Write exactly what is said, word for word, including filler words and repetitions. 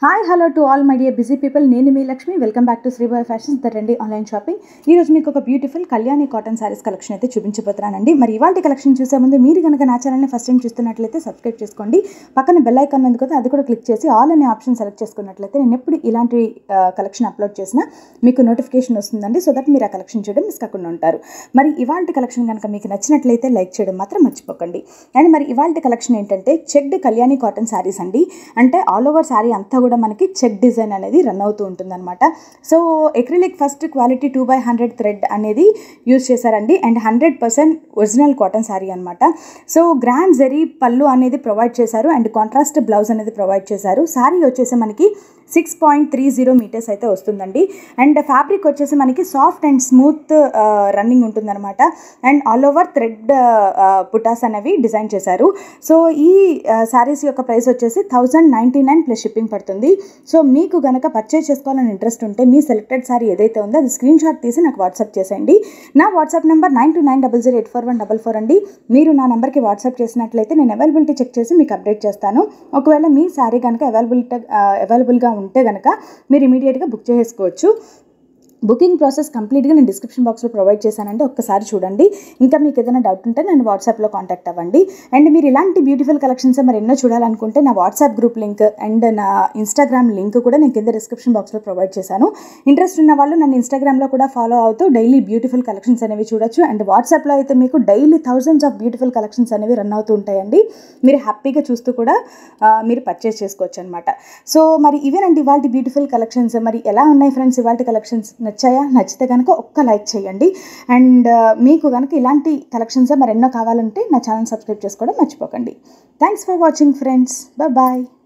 Hi hello to all my dear busy people. నేను మీ Lakshmi. Welcome back to Sribai fashions, the trendy online shopping. ఈ రోజు మీకు ఒక beautiful Kalyani cotton sarees collection అయితే చూపించబోతున్నానండి. మరి ఇవాళ కలెక్షన్ చూసే ముందు మీరు కనుక నా ఛానల్ని ఫస్ట్ టైం చూస్తున్నట్లయితే సబ్స్క్రైబ్ చేసుకోండి. పక్కన బెల్ ఐకాన్ ఉంది కదా, అది కూడా క్లిక్ చేసి ఆల్ అనే ఆప్షన్ సెలెక్ట్ చేసుకున్నట్లయితే నేను ఎప్పుడు ఇలాంటి కలెక్షన్ అప్లోడ్ చేసినా మీకు నోటిఫికేషన్ వస్తుందండి. సో దట్ మీరు ఆ కలెక్షన్ చేయడం మిస్ కాకుండా ఉంటారు. మరి ఇవాళ కలెక్షన్ కనుక మీకు నచ్చినట్లయితే లైక్ చేయడం మాత్రం మర్చిపోకండి. అండ్ మరి ఇవాళ కలెక్షన్ ఏంటంటే చెక్డ్ కళ్యాణి కాటన్ శారీస్ అండి. అంటే ఆల్ ఓవర్ శారీ అంతా కూడా మనకి చెక్ డిజైన్ అనేది రన్ అవుతూ ఉంటుందన్నమాట. So acrylic first quality two by hundred thread అనేది యూజ్ చేశారండి. And hundred percent original cotton sari అనమాట. సో గ్రాండ్ జెరీ పళ్ళు అనేది ప్రొవైడ్ చేశారు అండ్ కాంట్రాస్ట్ బ్లౌజ్ అనేది ప్రొవైడ్ చేశారు. శారీ వచ్చేసి మనకి six point three zero meters అయితే వస్తుందండి. అండ్ ఫ్యాబ్రిక్ వచ్చేసి మనకి సాఫ్ట్ అండ్ స్మూత్ రన్నింగ్ ఉంటుందన్నమాట. అండ్ ఆల్ ఓవర్ థ్రెడ్ పుటాస్ అనేవి డిజైన్ చేశారు. సో ఈ శారీస్ యొక్క ప్రైస్ వచ్చేసి thousand ninety nine plus shipping పడుతుంది. సో మీకు కనుక పర్చేజ్ చేసుకోవాలని ఇంట్రెస్ట్ ఉంటే మీ సెలెక్టెడ్ శారీ ఏదైతే ఉందో అది స్క్రీన్ షాట్ తీసి నాకు వాట్సాప్ చేసేయండి. నా WhatsApp number nine two nine double zero eight four one double four అండి. మీరు నా నెంబర్కి వాట్సాప్ చేసినట్లయితే నేను అవైలబిలిటీ చెక్ చేసి మీకు అప్డేట్ చేస్తాను. ఒకవేళ మీ శారీ కనుక అవైలబిలిటీ అవైలబుల్గా ఉంటే కనుక మీరు ఇమీడియట్గా బుక్ చేసుకోవచ్చు. బుకింగ్ ప్రాసెస్ కంప్లీట్గా నేను డిస్క్రిప్షన్ బాక్స్లో ప్రొవైడ్ చేశానండి, ఒక్కసారి చూడండి. ఇంకా మీకు ఏదైనా డౌట్ ఉంటే నేను వాట్సాప్లో కాంటాక్ట్ అవ్వండి. అండ్ మీరు ఇలాంటి బ్యూటిఫుల్ కలెక్షన్స్ మరి ఎన్నో చూడాలనుకుంటే నా వాట్సాప్ గ్రూప్ లింక్ అండ్ నా ఇన్స్టాగ్రామ్ లింక్ కూడా నేను కింద డిస్క్రిప్షన్ బాక్స్లో ప్రొవైడ్ చేశాను. ఇంట్రెస్ట్ ఉన్న వాళ్ళు నన్ను ఇన్స్టాగ్రామ్లో కూడా ఫాలో అవుతూ డైలీ బ్యూటిఫుల్ కలెక్షన్స్ అనేవి చూడొచ్చు. అండ్ వాట్సాప్లో అయితే మీకు daily thousands of beautiful collections అనేవి రన్ అవుతూ ఉంటాయండి. మీరు హ్యాపీగా చూస్తూ కూడా మీరు పర్చేస్ చేసుకోవచ్చు అనమాట. సో మరి ఇవేనండి ఇవాళ బ్యూటిఫుల్ కలెక్షన్స్. మరి ఎలా ఉన్నాయి ఫ్రెండ్స్ ఇవాళ కలెక్షన్స్? నచ్చాయా? నచ్చితే కనుక ఒక్క లైక్ చేయండి. అండ్ మీకు కనుక ఇలాంటి కలెక్షన్స్ మరెన్నో కావాలంటే నా ఛానల్ సబ్స్క్రైబ్ చేసుకోవడం మర్చిపోకండి. Thanks for watching friends. Bye bye.